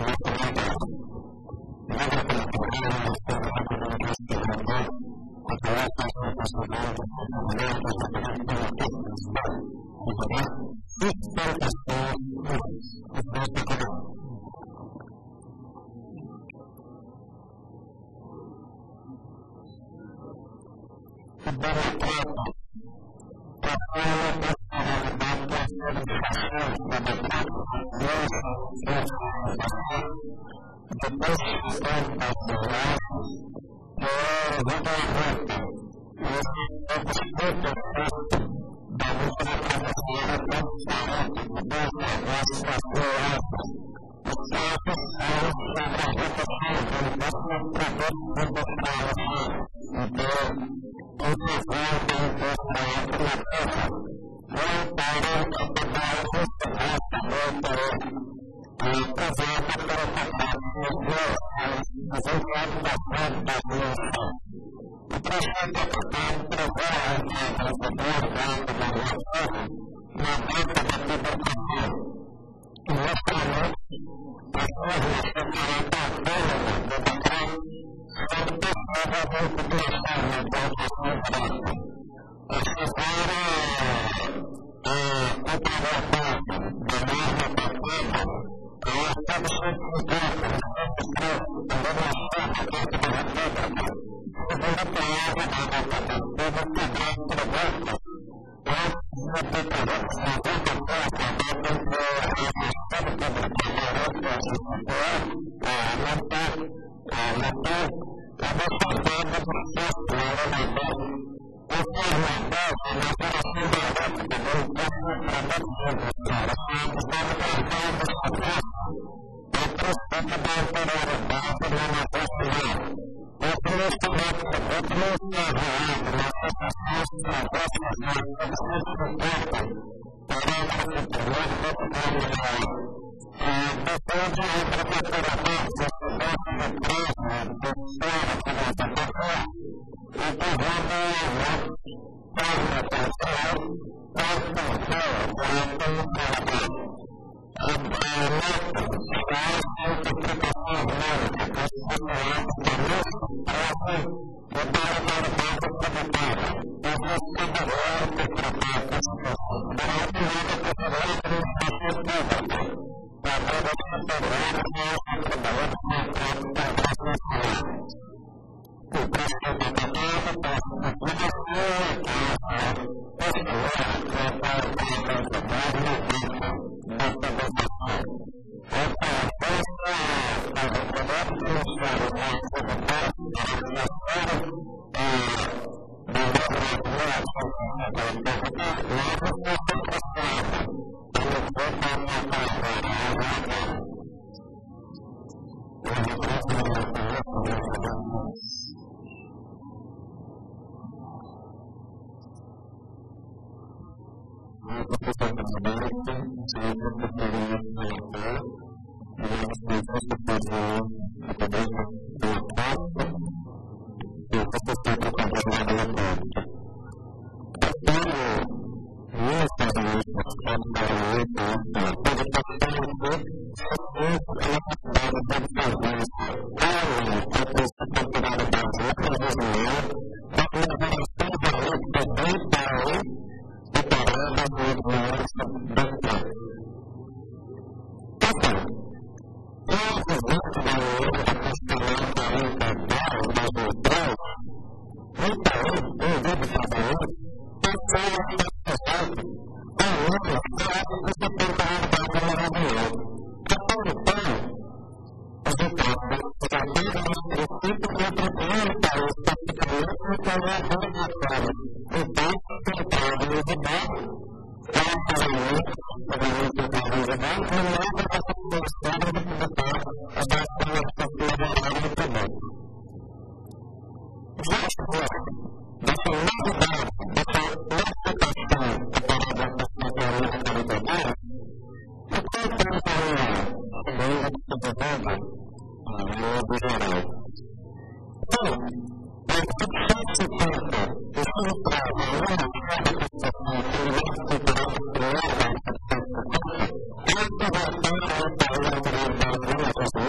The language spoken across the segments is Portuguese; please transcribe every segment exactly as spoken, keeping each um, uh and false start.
Thank you.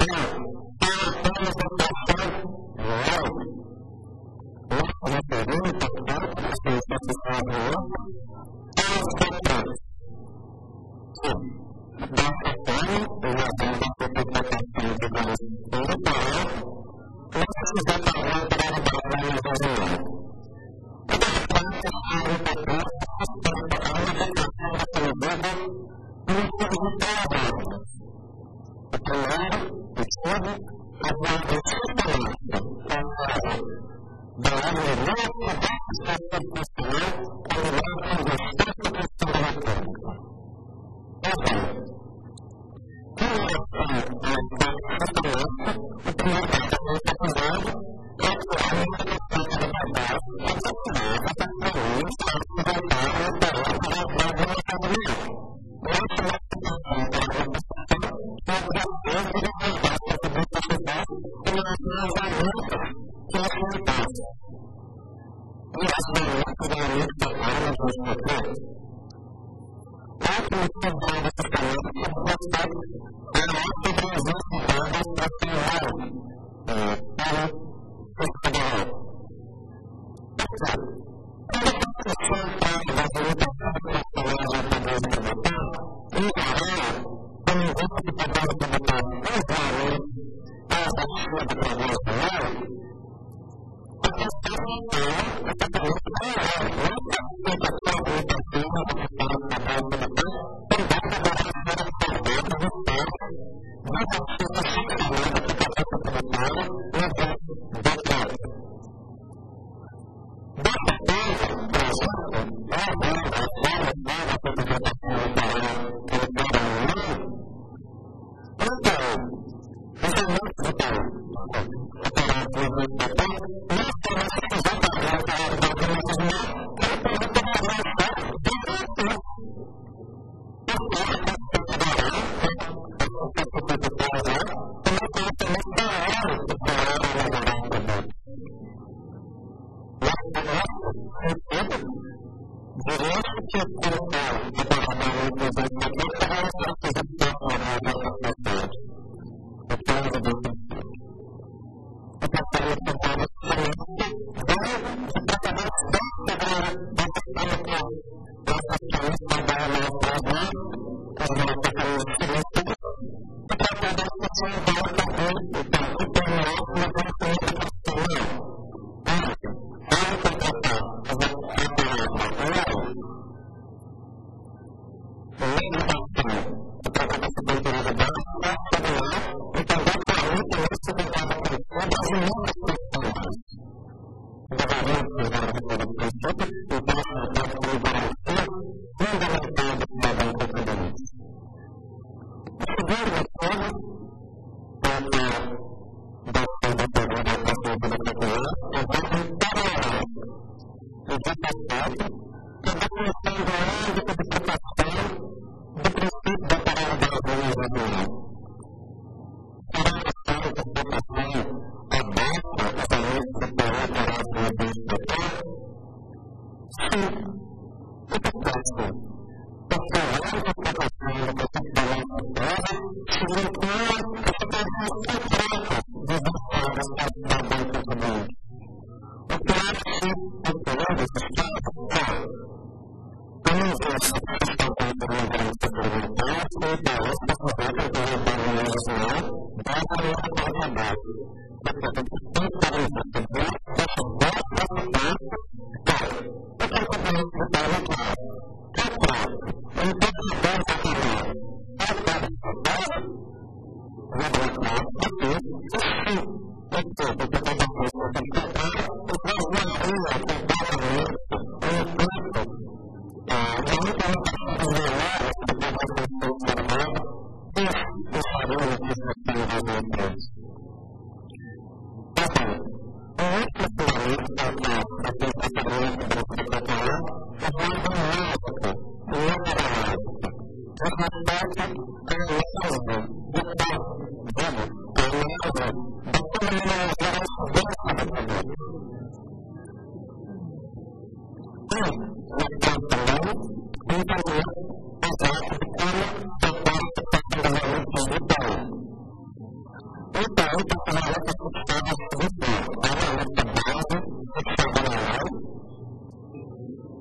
Thank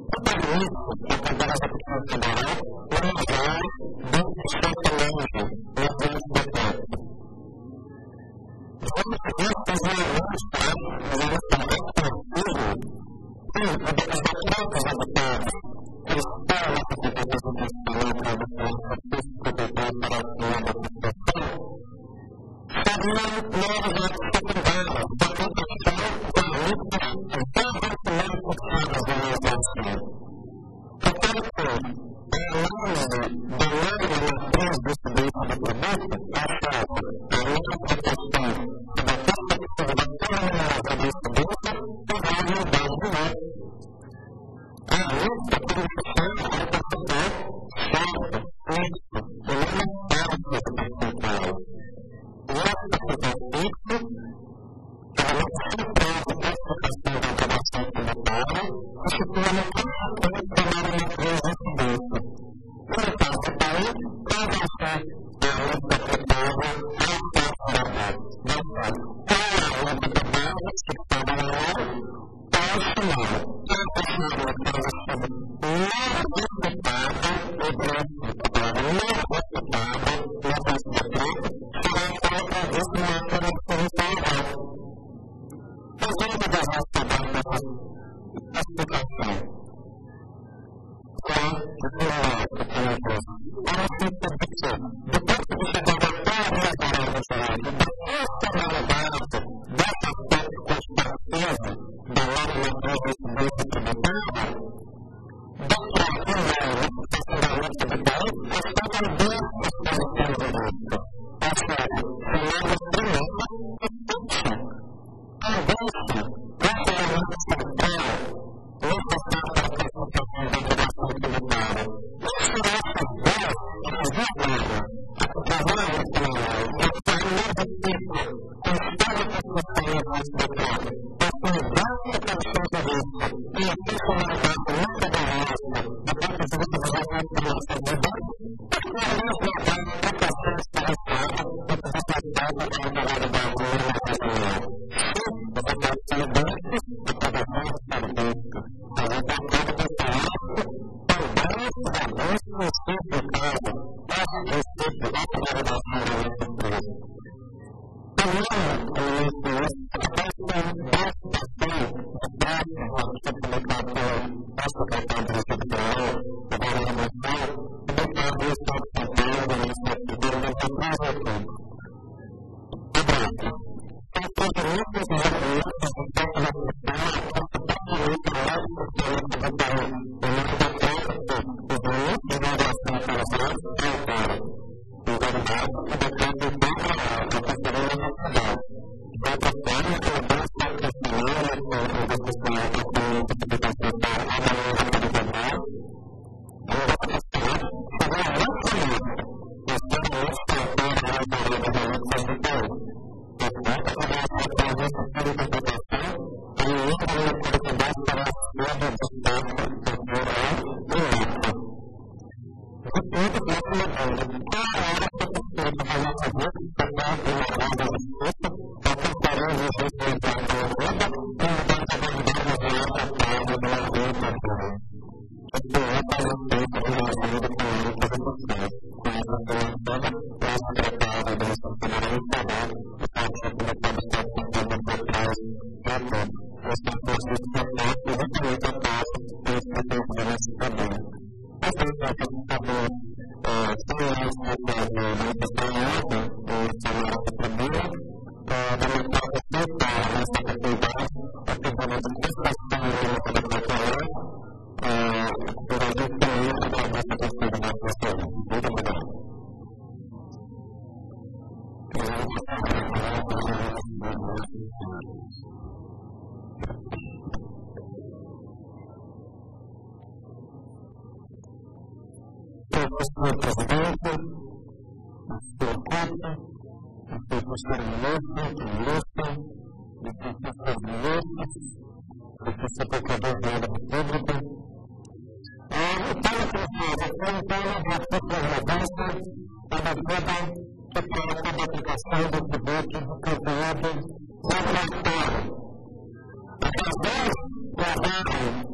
Gracias.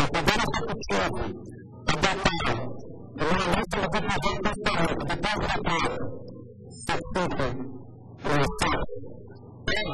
poder executivo adotar uma lista de projetos diferentes depois da prova certifica o Estado tem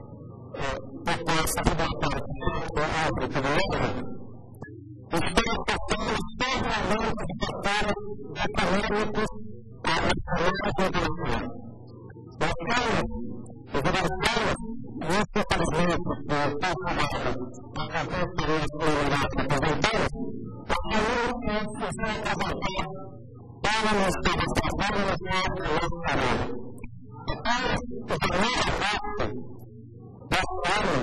proposta regulatória que é algo que não é está afetando externamente de fatores econômicos a economia internacional. Nós temos os universitários e os especialistas que estão trabalhando na cabeça dos universitários apresentados, a família que precisa apresentar para o Estado Estadual e o Estado Nacional. Então, a primeira parte desse ano,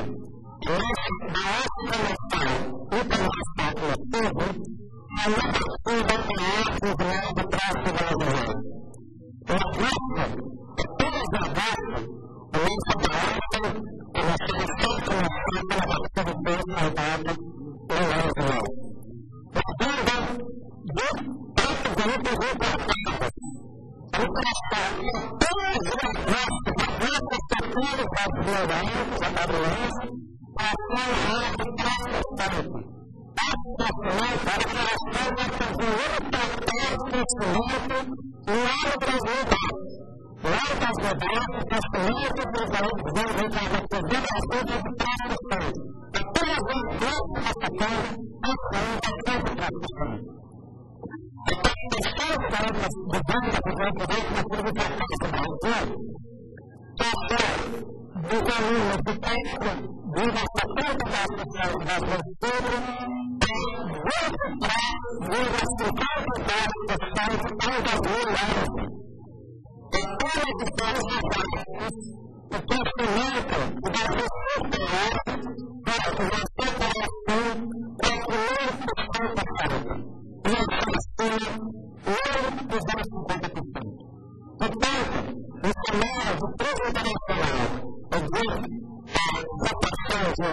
a nossa conexão internacional coletivo é uma partida com o desenvolvimento do próximo brasileiro. O agosto, apenas em agosto, o mês de agosto, a nossa missão começou pela partida de Deus saudado no ano de novo. Partindo de tanto grupos importados, o transporte apenas em agosto, das nossas culturas brasileiras, brasileiras, para a área de transporte. Nacional para que elas possam fazer um papel de crescimento lá no Brasil base. Lá no Brasil base, o crescimento dos países do Brasil de transporte. Apenas um pouco dessa coisa, a saúde é sempre transporte. Então, deixando para elas de banda, que vai poder na publicação do Brasil, passar dos alunos de texto de nossa própria educação brasileira muito para diversificar os dados sociais ao Brasil hoje. Então, as diferentes bases, o crescimento da sociedade para que você conheça o primeiro sessenta por cento e a Palestina não dos cinquenta por cento. Portanto, o cenário de crise internacional e de proporção de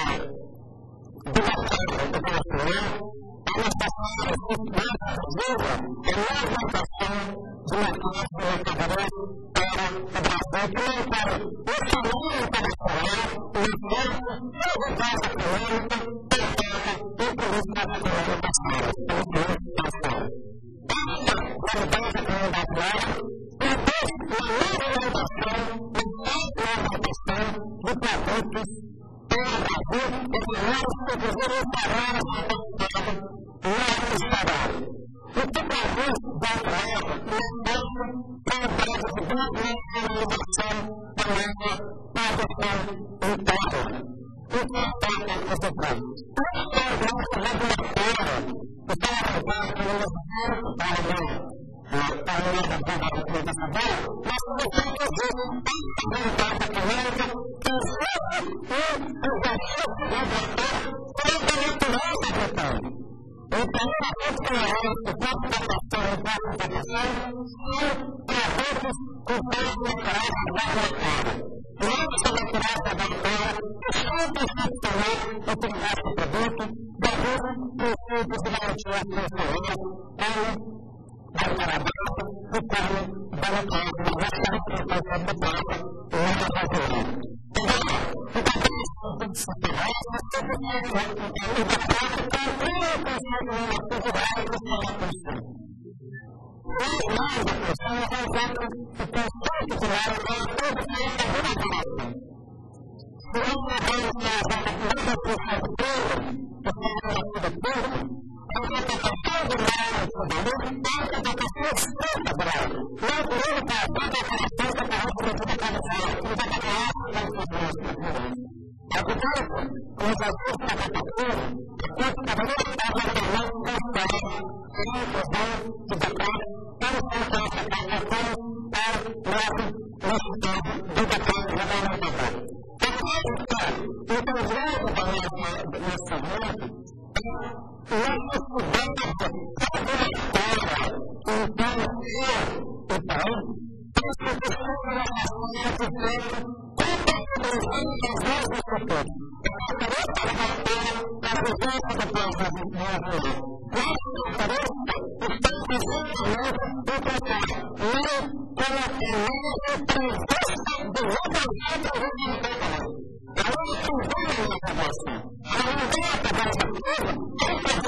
direção internacional é uma estação exclusiva e não é uma estação de mercados de mercadorias para o Brasil, que não para o cenário internacional, o esforço de resultado econômico, pensada em políticas econômicas sérias, políticas sérias. Esta realidade econômica brasileira induz uma normalização, uma normalização de produtos para o Brasil e de novos produtos parados no mercado não instalados. O que o Brasil vai trazer uma força para o Brasil de normalização da nossa produção interna. O que afeta esse plano? Não é a nossa regulatória, que está avançando pelo Brasil para o para a linha da produção nacional, mas também existe uma realidade econômica que exige um exercício laboratório sobre a natureza do plano. Então, a continuação do plano de adaptação e plano de adaptação são produtos com base na natureza laboratória. Não são naturais da laboratória que sempre funcionam utilizar esse produto devido aos princípios de garantia funcional, como da trabalho e como da natureza da restauração da planta e da brasileira. O cadastro de disciplinas é sempre e da prática continua pensando em atividade do sistema constante. Mais mais a questão é o exemplo do conceito de área para a produção da regulação. Se nós trabalhamos na executiva do futuro, que seja na produtora, a interpretação do lado do valor é a interpretação externa do lado. Não por ele para a interpretação da palavra da vida tradicional, que vai trabalhar com as pessoas culturais. Ao contrário, com os ajudos da cultura, depois que cada um está retornando com os pais, e a inclusão de decretos para o centro dessa captação para o novo resultado do decreto regulamentar. Depois que o conjunto da nossa mente nós estudamos regulatória, então, eu, então, essa questão da relação de direito completamente das nossas culturas. A diferença regulatória da presença do plano brasileiro. Nossa diferença está presente no tratado, não como a primeira presença do outro lado regulamentar. A única que vem na cabeça, a única que vem na cabeça,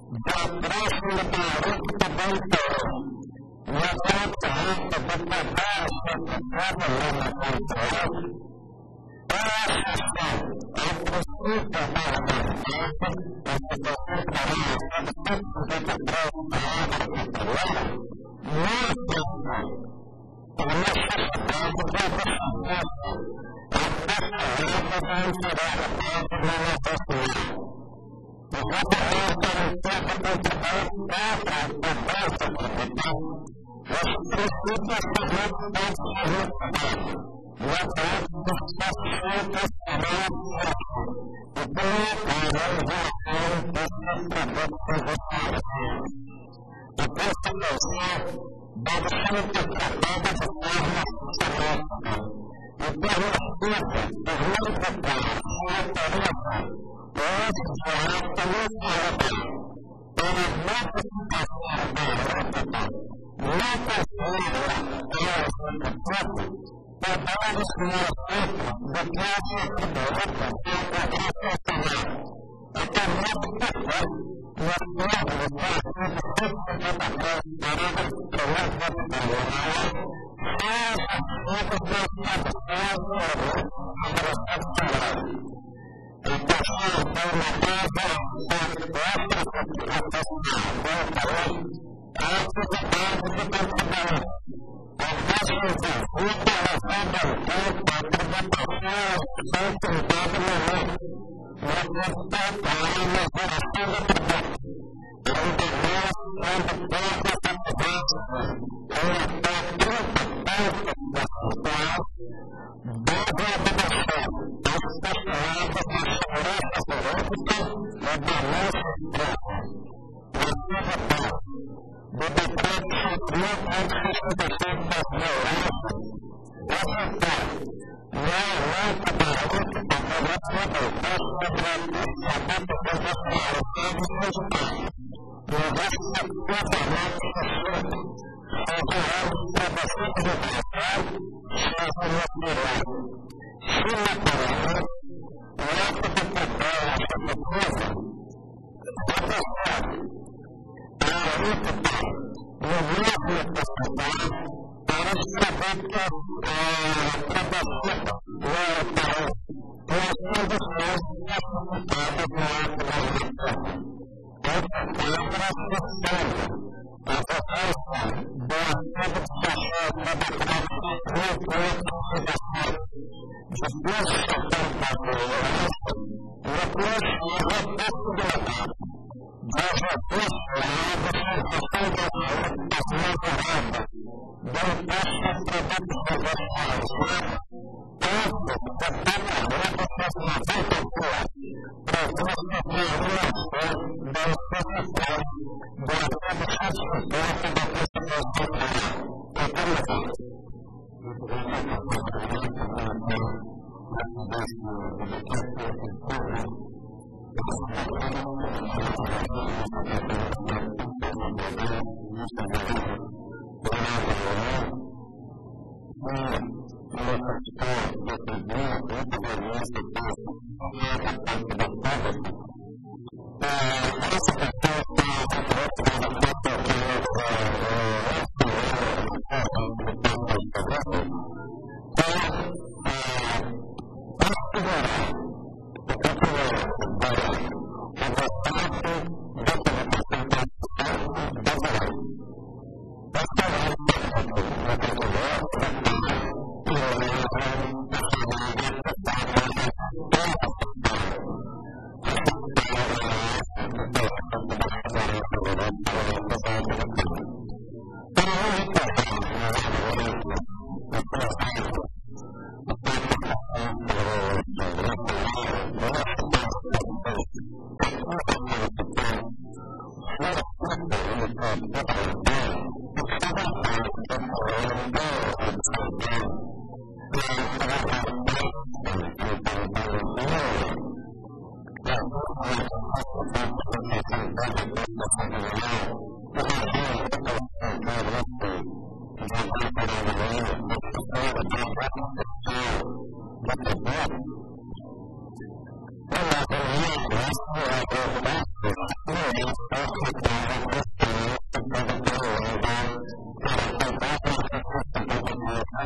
بأطراف متعرقة بالطرق وقد تعرفت بالطباع والتفاضل لما تنتهي وأحسن التصويت بعد الحاكم والتصويت على الصدقات بتطرق هذا التطوع ما تنسى المشهد بعد ذلك الحاكم التصويت على صدقات من التصويت وهذا آخر الصدقة تطرق دافع التطرق التطرق والتصويت الصدقات تطرق وقد تختصر السلام وقال عليها أن تستطبق الغسالة وقصة الإسلام بعد حمد التحديد الإسلام سبعة وقال الحديث تغيير الدعاء هي طريقة ويسجع طريقة ربا وما تستطيع بعض لا تستطيع على الصدقات وبعض السياسات بكافة الدولة وكافة وكان يستطيع يصلح للتعقيد حتى تتحدث طريقة توافق الولايات هذا الشيء الذي يتحدث عبر السلام التشريع بين هذا ووفرة التصنيع والطريق عاطفة عاطفة التبعية والحشد وقع هذا الحيث وتبقى خير صوت الباب الوهي وتستطيع على فرصة الضغط عند الناس عند الضغط الضغط هي التأكيد الضغط باستطاعة بعد بدخل استشعار بتشعرات أسرائك وبعلاش الضغط والسبب ببطاق حكمات أنخشة بشكل نوعات وسطات لا لا تبعوك تبعوك وتبعوك وتبعوك وتبعوك وغسل وضعات الشرق وجعل تبسيط الأفعال شاف الوصيرات سنة الرحمن لا تتبع وتتوفى وتحتاج طريقة ومناسبة التصنيع ورسالة التبسط والتعريف ويسند الناس مطابق مواقع المحتوى وتتعرف السلام وتتوصل بواسطة الشاشات وبقرات وقوة التبسط جسوس التنبط والرسل وقوة التبسط جاء قص وعادة التصدق والتصنيف العامة بل قصة تبقى والحارسات توقف تبقى وتصنيفات القوى وتصنيف الرأس بل قصة بأسباب حرص وتبقى قصة الصدق وكل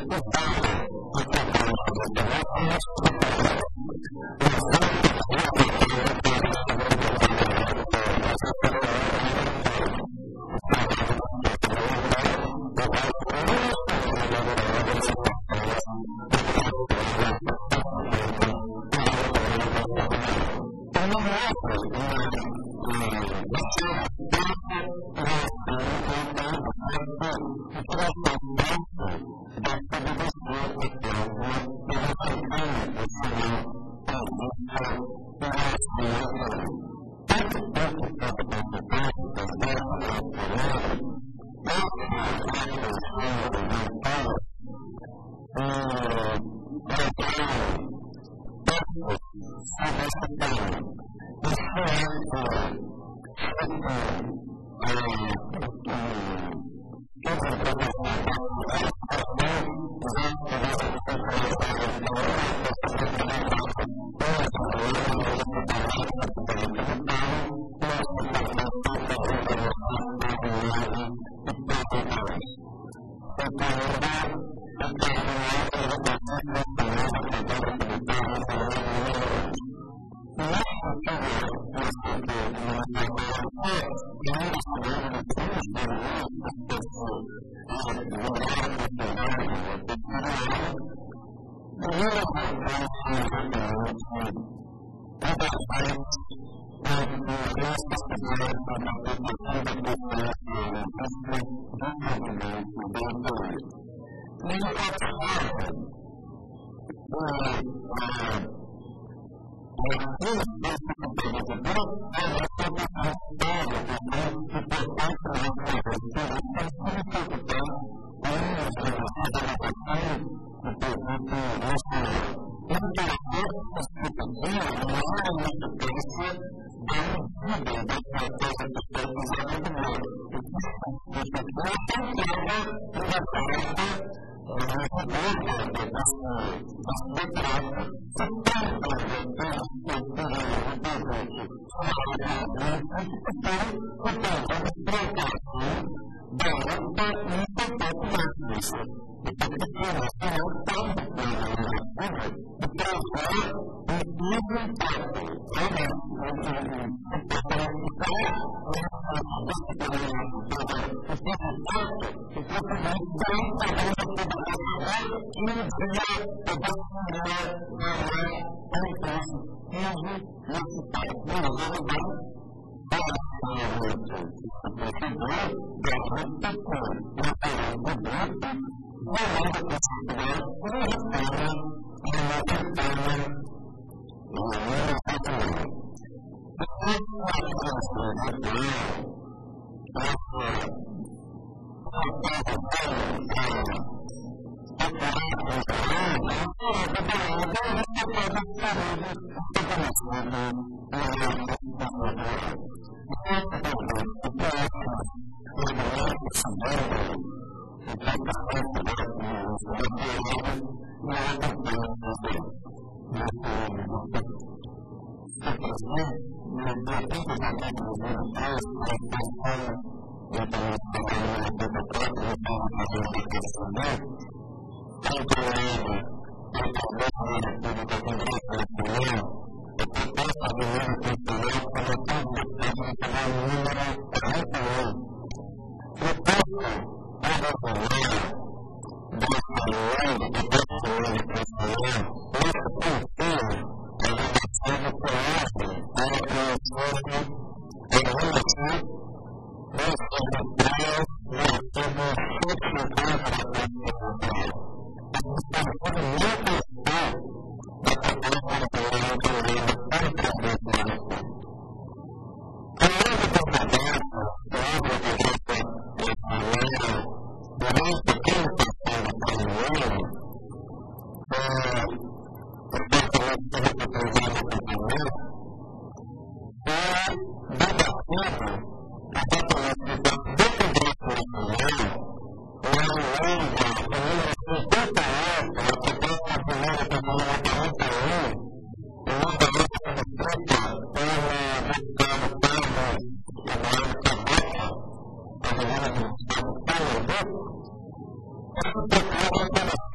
Thank you.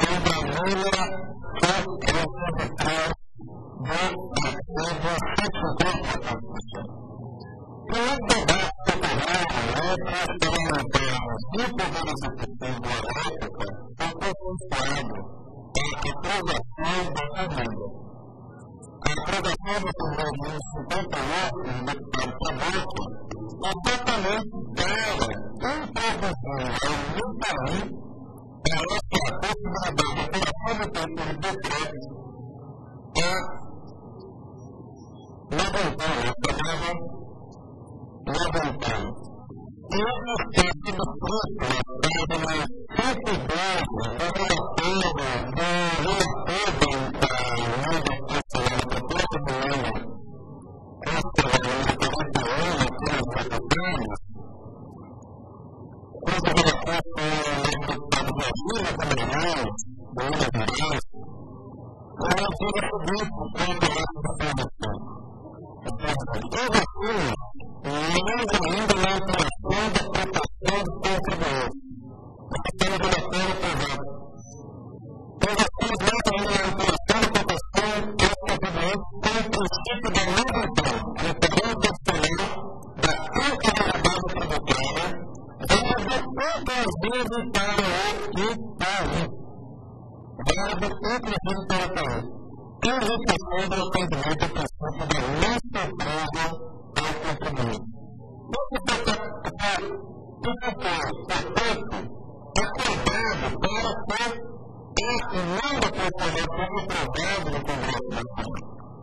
família foi correndo atrás do artigo cento e cinquenta da Constituição. E o debate que ocorreu entre os parlamentares e o Poder Executivo da época foi consensuado a aprovação da emenda. A aprovação da emenda cinquenta e oito do deputado Tabaco exatamente para introduzir no país essa possibilidade de aprovação por decreto a levantar a palavra levantar. E o aspecto do fruto para mais cento e doze do relatório do relatório da emenda constitucional da proposta de emenda constitucional da quarenta anos pelos deputados, cuja relação foi o deputado Vladimir Camarões, do Minas Gerais, relativa ao seguinte quanto à informação. Todos assim, não ainda na alteração da proteção dos contribuintes, pelo relatório aprovado. Todos assim, não ainda na alteração da proteção dos contribuintes com o princípio da isenção, referente constitucional da integridade tributária, dado inclusive para o Itaú. Dado inclusive para o Itaú. E a restrição do atendimento ao princípio da não surpresa ao contribuinte. Isso foi, portanto, acordado para que a emenda constitucional fosse aprovada no Congresso Nacional.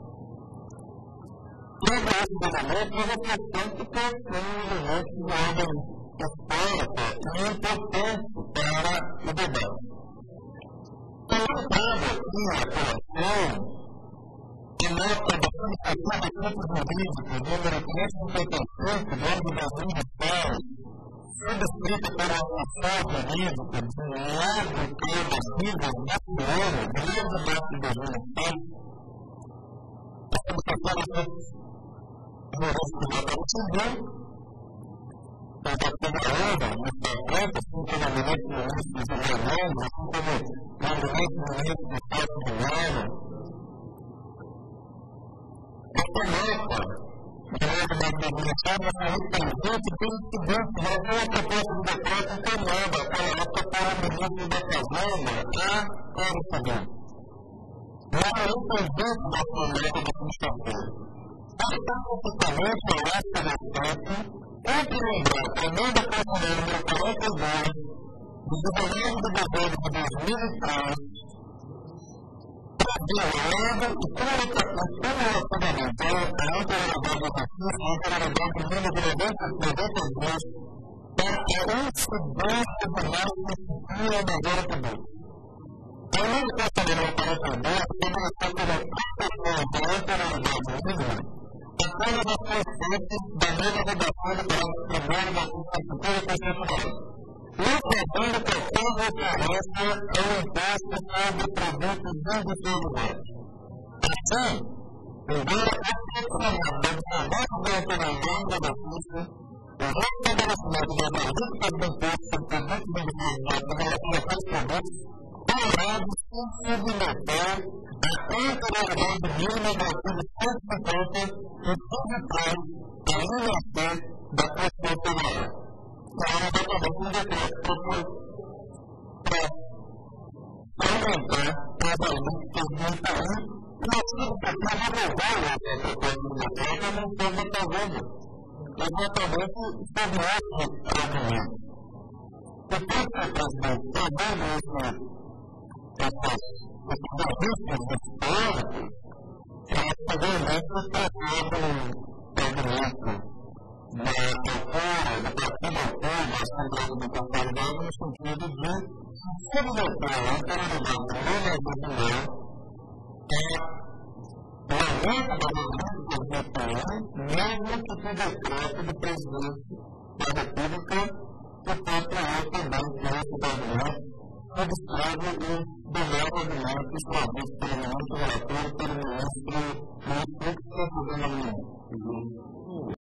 Sobre esse elemento, nós acreditamos que tem um elemento de ordem histórica e importante para o debate. Também cabe aqui a apelação de nota da Publicação de Tipos Jurídicos, número quinhentos e cinquenta e cinco, do ano de dois mil e dez, subscrita por uma assessor jurídica de Lago Cláudio Silva Bastiano, de dois de março de dois mil e seis. A publicação da Jurídica do Estado Civil, da Federação, no Estatuto, assim como o ministro do Governo, assim como o ministro do Estado de Governo, essa nota, que é da administração, essa representante tem o seguinte, já foi a proposta do decreto encaminhada, aquela nota para o ministro da Fazenda, a Aristides. Não é representante da Assembleia da Constituição. Especificamente, a esta respeito, entre lembrar a emenda constitucional número quarenta e dois, do governo do governo de dois mil e três, violando e cumulativamente a integralidade da justiça e a integralidade do número de noventa e dois para a incidência do marco que institui a memória pública. A emenda constitucional quarenta e dois estabelece pela proteção da integralidade mínima apenas as conceitos da mesma redação do parágrafo primeiro da Constituição Constitucional, não prevendo qualquer referência ao imposto sobre produtos industrializados. Assim, embora efetivamente o debate da autonomia da justiça, o restabelecimento das alíquotas do imposto sobre produtos industrializados em relação a tais produtos, terá de se submeter à integralidade mínima do artigo cento e cinquenta, inciso três, da linha C da Constituição Federal. Então, exatamente um decreto para aumentar as alíquotas do Itaú, e assim, para resolver essa proposta do decreto, não estamos fazendo exatamente sobre esse argumento. Depois que o presidente trabalha esses registros históricos, esse argumento tratado no argumento da cultura, da cultura, da Assembleia da Constituição, no sentido de submeter a integralidade do legislativo a limite da legislação, mesmo que por decreto do presidente da República, que contra ele também que esse documento subscreve o demais argumentos trazidos pelo ministro relator pelo ministro do Ministro da Cidadania.